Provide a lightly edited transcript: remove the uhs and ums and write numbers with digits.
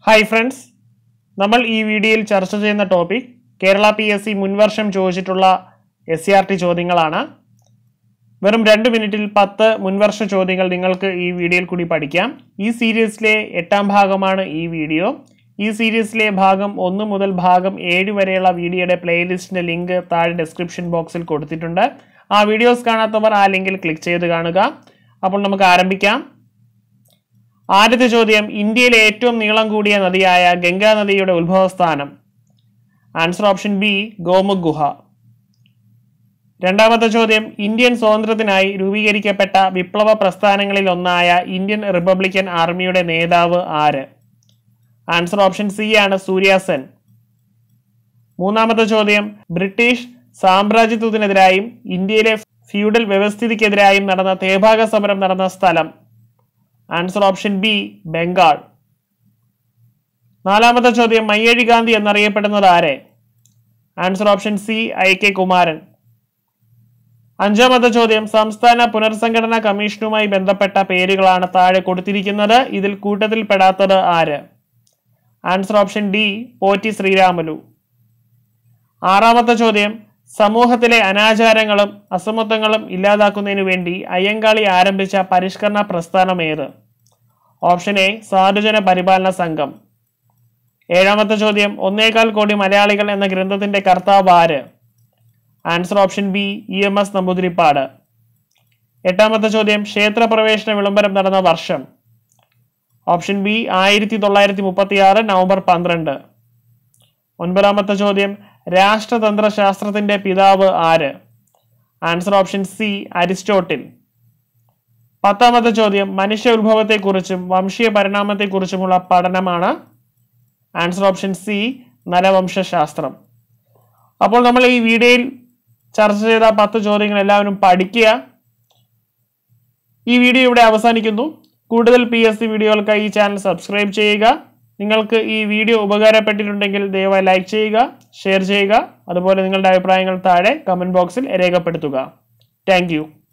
Hi friends, നമ്മൾ ഈ വീഡിയോയിൽ ചർച്ച ചെയ്യുന്ന ടോപ്പിക് കേരള PSC മുൻവർഷം ചോദിച്ചിട്ടുള്ള SCERT ചോദ്യങ്ങളാണ്. വെറും 2 മിനിറ്റിൽ 10 മുൻവർഷ ചോദ്യങ്ങൾ നിങ്ങൾക്ക് ഈ വീഡിയോയിൽ കൂടി പഠിക്കാം. ഈ സീരീസിലെ 8ാം ഭാഗമാണ് ഈ വീഡിയോ. ഈ സീരീസിലെ ഭാഗം 1 മുതൽ ഭാഗം 7 വരെയുള്ള വീഡിയോയുടെ പ്ലേലിസ്റ്റിന്റെ ലിങ്ക് താഴെ ഡിസ്ക്രിപ്ഷൻ ബോക്സിൽ കൊടുത്തിട്ടുണ്ട്. ആ വീഡിയോസ് കാണാത്തവർ ആ ലിങ്കിൽ ക്ലിക്ക് ചെയ്ത് കാണുക. അപ്പോൾ നമുക്ക് ആരംഭിക്കാം. ആദ്യത്തെ ചോദ്യം, ഇന്ത്യയിലെ ഏറ്റവും നീളം കൂടിയ നദിയായ ഗംഗാ നദിയുടെ ഉത്ഭവസ്ഥാനം. ആൻസർ ഓപ്ഷൻ ബി ഗോമുഖ് ഗുഹ. രണ്ടാമത്തെ ചോദ്യം, ഇന്ത്യൻ സ്വാതന്ത്ര്യത്തിനായി രൂപീകരിക്കപ്പെട്ട വിപ്ലവ പ്രസ്ഥാനങ്ങളിൽ ഒന്നായ ഇന്ത്യൻ റിപ്പബ്ലിക്കൻ ആർമിയുടെ നേതാവ് ആര്? ആൻസർ ഓപ്ഷൻ സി ആണ് സൂര്യ സെൻ. മൂന്നാമത്തെ ചോദ്യം, ബ്രിട്ടീഷ് സാമ്രാജ്യത്വത്തിനെതിരായും ഇന്ത്യയിലെ ഫ്യൂഡൽ വ്യവസ്ഥിതിക്കെതിരായും നടന്ന തേഭാഗ സമരം നടന്ന സ്ഥലം. Answer option B Bengal. നാലാമത്തെ ചോദ്യം, മയ്യഴി ഗാന്ധി എന്നറിയപ്പെടുന്നത് ആരെ? Answer option C IK Kumaran. അഞ്ചാമത്തെ ചോദ്യം, സംസ്ഥാന പുനർസംഘടനാ കമ്മീഷനുമായി ബന്ധപ്പെട്ട പേരുകളാണ് താഴെ കൊടുത്തിരിക്കുന്നത്. ഇതിൽ കൂട്ടത്തിൽ പെടാത്തത് ആര്? Answer option D Potti Sriramulu. ആറാമത്തെ ചോദ്യം, സമൂഹത്തിലെ അനാചാരങ്ങളും അസമത്വങ്ങളും ഇല്ലാതാക്കുന്നതിനു വേണ്ടി അയ്യങ്കാളി ആരംഭിച്ച പരിഷ്കരണ പ്രസ്ഥാനം ഏത്? ഓപ്ഷൻ എ സാധുജന പരിപാലന സംഘം. ഏഴാമത്തെ ചോദ്യം, 1.25 കോടി മലയാളികൾ എന്ന ഗ്രന്ഥത്തിന്റെ കർത്താവ് ആര്? Answer option B EMS Namboodiripad. എട്ടാമത്തെ ചോദ്യം, ക്ഷേത്രപ്രവേശന വിളംബരം നടന്ന വർഷം. Option B 1936 November 12. ഒൻപതാമത്തെ ചോദ്യം, രാഷ്ട്രതന്ത്ര ശാസ്ത്രത്തിന്റെ പിതാവ് ആര്? Answer option C Aristotle. പത്താമത്തെ ചോദ്യം, മനുഷ്യ ഉത്ഭവത്തെക്കുറിച്ചും വംശീയ പരിണാമത്തെക്കുറിച്ചുമുള്ള പഠനമാണ്. ആൻസർ ഓപ്ഷൻ സി നരവംശാസ്ത്രം. അപ്പോൾ നമ്മൾ ഈ വീഡിയോയിൽ ചർച്ച ചെയ്ത 10 ചോദ്യങ്ങൾ എല്ലാവരും പഠിക്കുക. ഈ വീഡിയോ ഇവിടെ അവസാനിക്കുന്നു. കൂടുതൽ PSC വീഡിയോകൾക്കായി ഈ ചാനൽ സബ്സ്ക്രൈബ് ചെയ്യുക. നിങ്ങൾക്ക് ഈ വീഡിയോ ഉപകാരപ്പെട്ടിട്ടുണ്ടെങ്കിൽ ദയവായി ലൈക്ക് ചെയ്യുക, ഷെയർ ചെയ്യുക. അതുപോലെ നിങ്ങളുടെ അഭിപ്രായങ്ങൾ താഴെ കമന്റ് ബോക്സിൽ രേഖപ്പെടുത്തുക. Thank U.